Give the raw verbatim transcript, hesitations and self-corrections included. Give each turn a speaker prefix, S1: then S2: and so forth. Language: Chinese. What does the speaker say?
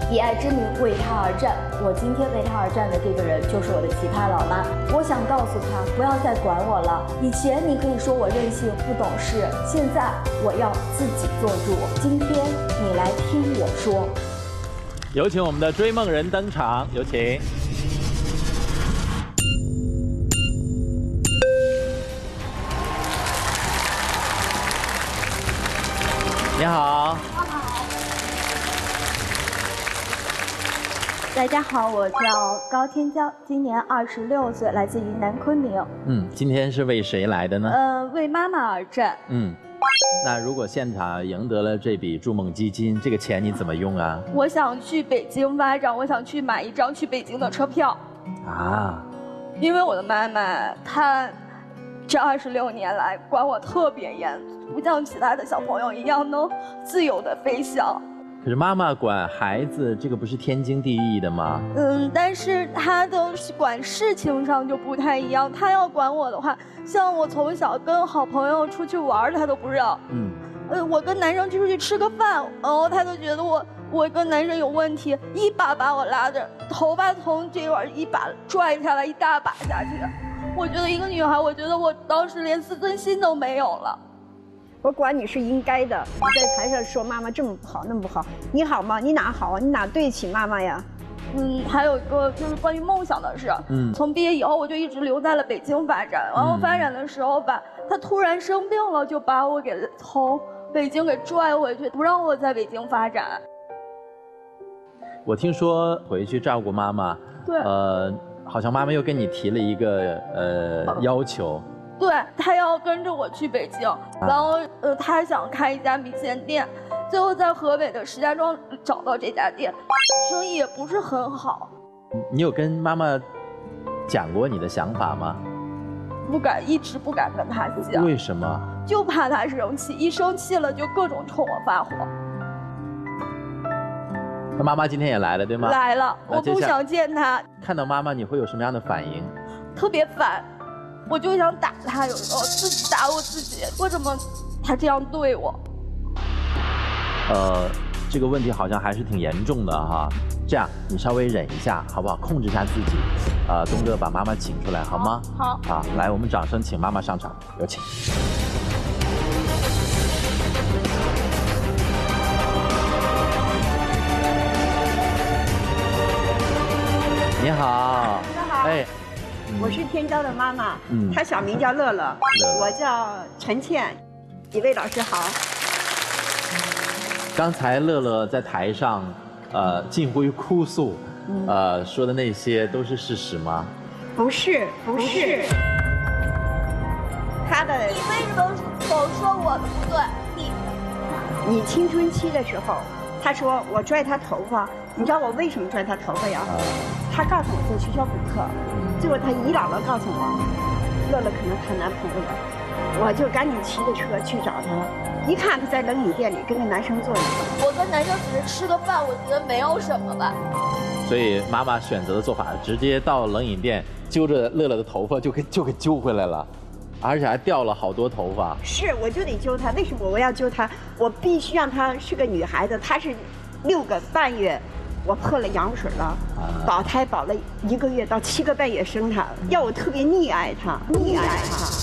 S1: 以爱之名为他而战。我今天为他而战的这个人就是我的奇葩老妈。我想告诉他，不要再管我了。以前你可以说我任性不懂事，现在我要自己做主。今天你来听我说。
S2: 有请我们的追梦人登场，有请。你好。
S1: 大家好，我叫高天骄，今年二十六岁，来自云南昆明。
S2: 嗯，今天是为谁来的呢？
S1: 呃，为妈妈而战。
S2: 嗯，那如果现场赢得了这笔筑梦基金，这个钱你怎么用啊？
S1: 我想去北京发展，我想去买一张去北京的车票。
S2: 啊，
S1: 因为我的妈妈，她这二十六年来管我特别严，不像其他的小朋友一样能自由的飞翔。
S2: 可是妈妈管孩子，这个不是天经地义的吗？
S1: 嗯，但是她的管事情上就不太一样。她要管我的话，像我从小跟好朋友出去玩，她都不让。嗯，呃，我跟男生出去吃个饭，然后她都觉得我我跟男生有问题，一把把我拉着，头发从这块一把拽下来，一大把下去。我觉得一个女孩，我觉得我当时连自尊心都没有了。
S3: 我管你是应该的，你在台上说妈妈这么不好那么不好，你好吗？你哪好啊？你哪对得起妈妈呀？
S1: 嗯，还有一个就是关于梦想的事。嗯，从毕业以后我就一直留在了北京发展，然后发展的时候吧，他突然生病了，就把我给从北京给拽回去，不让我在北京发展。
S2: 我听说回去照顾妈妈，
S1: 对，
S2: 呃，好像妈妈又跟你提了一个呃要求。
S1: 对，他要跟着我去北京，然后呃，他想开一家米线店，最后在河北的石家庄找到这家店，生意也不是很好。
S2: 你有跟妈妈讲过你的想法吗？
S1: 不敢，一直不敢跟他讲。
S2: 为什么？
S1: 就怕他生气，一生气了就各种冲我发火。
S2: 那妈妈今天也来了，对吗？
S1: 来了，我不想见他。
S2: 看到妈妈，你会有什么样的反应？
S1: 特别烦。我就想打他，有时候自己打我自己，为什么他这样对我？
S2: 呃，这个问题好像还是挺严重的哈。这样，你稍微忍一下，好不好？控制一下自己。呃，东哥把妈妈请出来，好吗？
S1: 好。
S2: 好，来，我们掌声请妈妈上场，有请。你好。
S3: 你好。哎。我是天骄的妈妈，嗯，她小名叫乐乐，我叫陈倩，几位老师好。
S2: 刚才乐乐在台上，呃，近乎于哭诉，嗯、呃，说的那些都是事实吗？
S3: 不是，不是。她的，
S1: 你为什么总说我的不对？你，
S3: 你青春期的时候，她说我拽她头发，你知道我为什么拽她头发呀？她告诉我在学校补课。结果她一姥姥告诉我，乐乐可能谈男朋友了，我就赶紧骑着车去找她。一看她在冷饮店里跟个男生坐一块，
S1: 我跟男生只是吃个饭，我觉得没有什么吧。
S2: 所以妈妈选择的做法，直接到冷饮店揪着乐乐的头发就给就给揪回来了，而且还掉了好多头发。
S3: 是，我就得揪她。为什么我要揪她？我必须让她是个女孩子。她是六个半月。我破了羊水了，保胎保了一个月到七个半月生她，要我特别溺爱她，溺爱她。